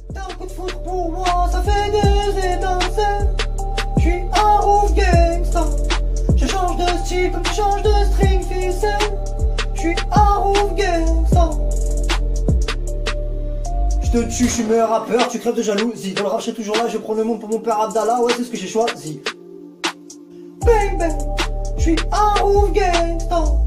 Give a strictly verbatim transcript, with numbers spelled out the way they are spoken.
T'as un coup de foudre pour moi, ça fait deux étincelles. J'suis un ouf gangsta. Je change de style comme tu changes de string ficelle. J'suis un ouf gangsta. Je te tue, j'suis meilleur rappeur, tu crèves de jalousie. Dans le rap, j'serai toujours là, je prends le monde pour mon père Abdallah. Ouais, c'est ce que j'ai choisi. Bang bang, j'suis un ouf gangsta.